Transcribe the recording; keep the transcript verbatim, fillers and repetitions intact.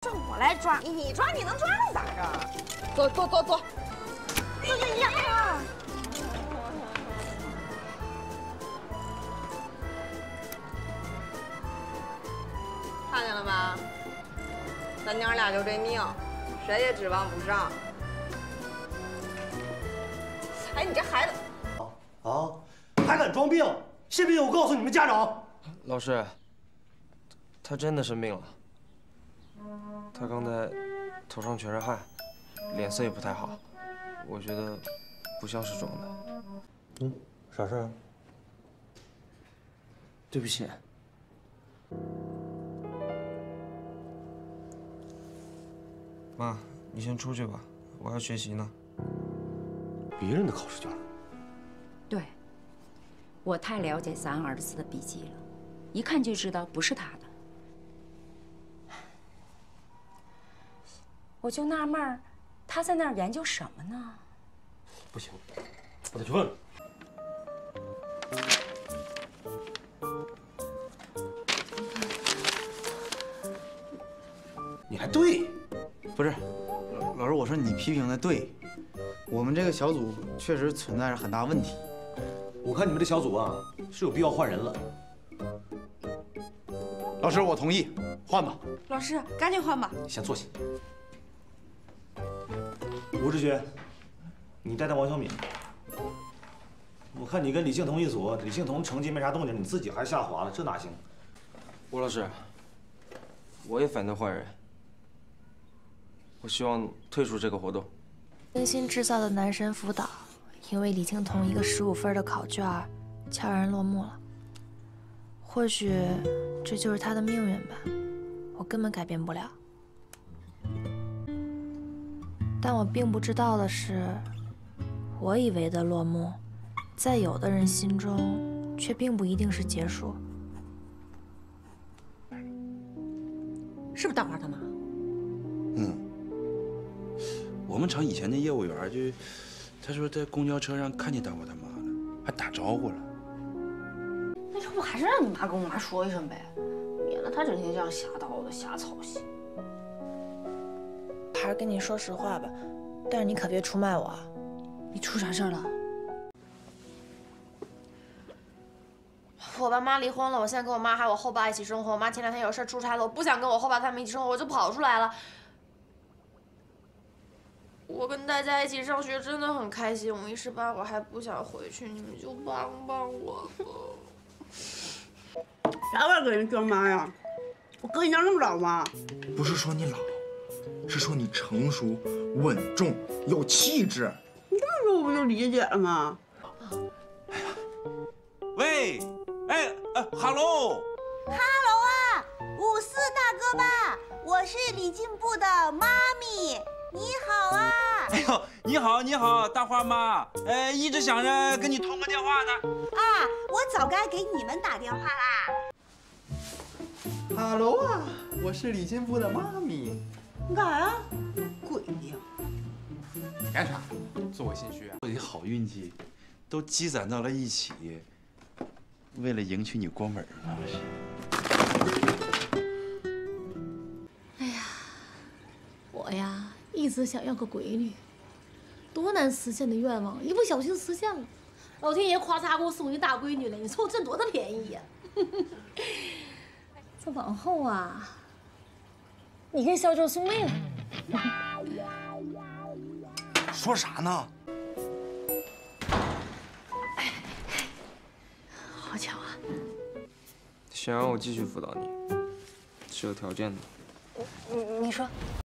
让我来抓，你抓你能抓着咋着？坐坐坐坐。哎呀呀！看见了吧？咱娘俩就这命，谁也指望不上。哎，你这孩子， 啊，还敢装病？信不信我告诉你们家长？ 老师，他真的生病了。他刚才头上全是汗，脸色也不太好，我觉得不像是装的。 嗯，啥事儿？ 对不起。妈，你先出去吧，我要学习呢。 别人的考试卷。 对，我太了解咱儿子的笔记了，一看就知道不是他的。我就纳闷儿，他在那儿研究什么呢？ 不行，我得去问问。你还对？ 不是，老师，我说你批评的对，我们这个小组确实存在着很大问题。 我看你们这小组啊，是有必要换人了。 老师，我同意，换吧。 老师，赶紧换吧。 先坐下。吴志学，你带带王小敏。我看你跟李庆彤一组，李庆彤成绩没啥动静，你自己还下滑了，这哪行？ 吴老师，我也反对换人。我希望退出这个活动。 精心制造的男神辅导，因为李庆彤一个十五分的考卷悄然落幕了。或许这就是他的命运吧，我根本改变不了。但我并不知道的是，我以为的落幕，在有的人心中却并不一定是结束。 是不是大花他妈？ 嗯。我们厂以前的业务员就，他说在公交车上看见大花他妈了，还打招呼了。 那要不还是让你妈跟我妈说一声呗，免得她整天这样瞎叨叨、瞎操心。 还是跟你说实话吧，但是你可别出卖我啊！ 你出啥事儿了？ 我爸妈离婚了，我现在跟我妈还有我后爸一起生活。我妈前两天有事出差了，我不想跟我后爸他们一起生活，我就跑出来了。我跟大家一起上学真的很开心，我一时半会儿还不想回去，你们就帮帮我吧。 啥玩意儿给人装妈呀？我哥你娘那么老吗？ 不是说你老，是说你成熟、稳重、有气质。 你这么说我不就理解了吗？ 哎呀，喂，哎呃，哈喽， 哈喽啊，五四大哥吧，我是李进步的妈咪。你好啊！ 哎呦，你好，你好，大花妈，呃，一直想着跟你通个电话呢。 啊，我早该给你们打电话啦。 哈喽啊，我是李进步的妈咪。 你干啥呀？鬼呀！ 干啥？做我心虚啊？ 我的好运气都积攒到了一起，为了迎娶你郭美嘛。 哎呀，我呀。一直想要个闺女，多难实现的愿望，一不小心实现了。老天爷咔嚓给我送一大闺女了，你说我占多大便宜呀？这往后啊，你跟小九兄妹了。 说啥呢？ 好巧啊！ 想让我继续辅导你，是有条件的。 你你说。